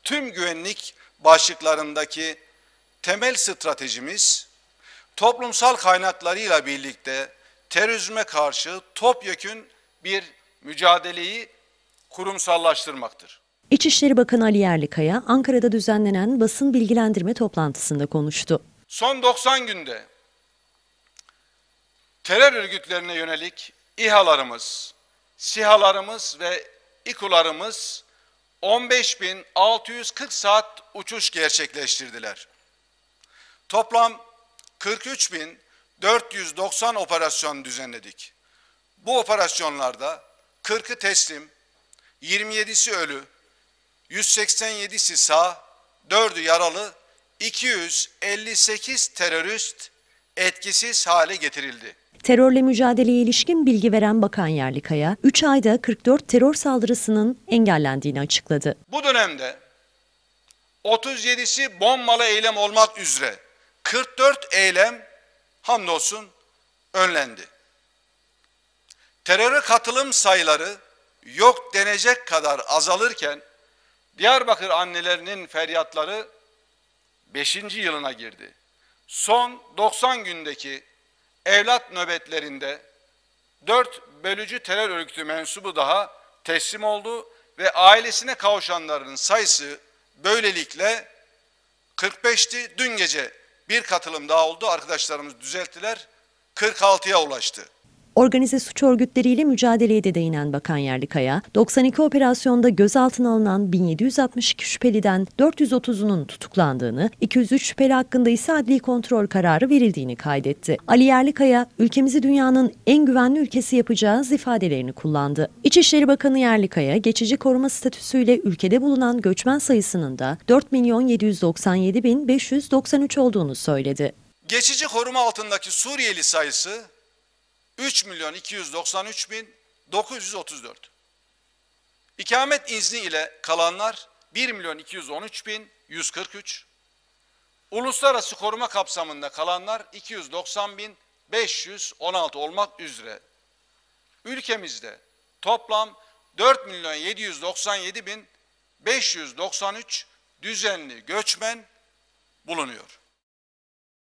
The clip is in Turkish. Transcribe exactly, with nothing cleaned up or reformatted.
tüm güvenlik başlıklarındaki temel stratejimiz, toplumsal kaynaklarıyla birlikte terörizme karşı topyekün bir mücadeleyi kurumsallaştırmaktır. İçişleri Bakanı Ali Yerlikaya, Ankara'da düzenlenen basın bilgilendirme toplantısında konuştu. Son doksan günde terör örgütlerine yönelik İHA'larımız, SİHA'larımız ve İKU'larımız on beş bin altı yüz kırk saat uçuş gerçekleştirdiler. Toplam kırk üç bin dört yüz doksan operasyon düzenledik. Bu operasyonlarda kırkı teslim, yirmi yedisi ölü, yüz seksen yedisi sağ, dördü yaralı, iki yüz elli sekiz terörist etkisiz hale getirildi. Terörle mücadeleye ilişkin bilgi veren Bakan Yerlikaya, üç ayda kırk dört terör saldırısının engellendiğini açıkladı. Bu dönemde otuz yedisi bombalı eylem olmak üzere kırk dört eylem hamdolsun önlendi. Teröre katılım sayıları yok denecek kadar azalırken Diyarbakır annelerinin feryatları beşinci yılına girdi. Son doksan gündeki evlat nöbetlerinde dört bölücü terör örgütü mensubu daha teslim oldu ve ailesine kavuşanların sayısı böylelikle kırk beşti. Dün gece bir katılım daha oldu. Arkadaşlarımız düzelttiler. kırk altıya ulaştı. Organize suç örgütleriyle mücadeleye de değinen Bakan Yerlikaya, doksan iki operasyonda gözaltına alınan bin yedi yüz altmış iki şüpheliden dört yüz otuzunun tutuklandığını, iki yüz üç şüpheli hakkında ise adli kontrol kararı verildiğini kaydetti. Ali Yerlikaya, ülkemizi dünyanın en güvenli ülkesi yapacağız ifadelerini kullandı. İçişleri Bakanı Yerlikaya, geçici koruma statüsüyle ülkede bulunan göçmen sayısının da dört milyon yedi yüz doksan yedi bin beş yüz doksan üç olduğunu söyledi. Geçici koruma altındaki Suriyeli sayısı üç milyon iki yüz doksan üç bin dokuz yüz otuz dört. İkamet izni ile kalanlar bir milyon iki yüz on üç bin yüz kırk üç. Uluslararası koruma kapsamında kalanlar iki yüz doksan bin beş yüz on altı olmak üzere. Ülkemizde toplam dört milyon yedi yüz doksan yedi bin beş yüz doksan üç düzenli göçmen bulunuyor.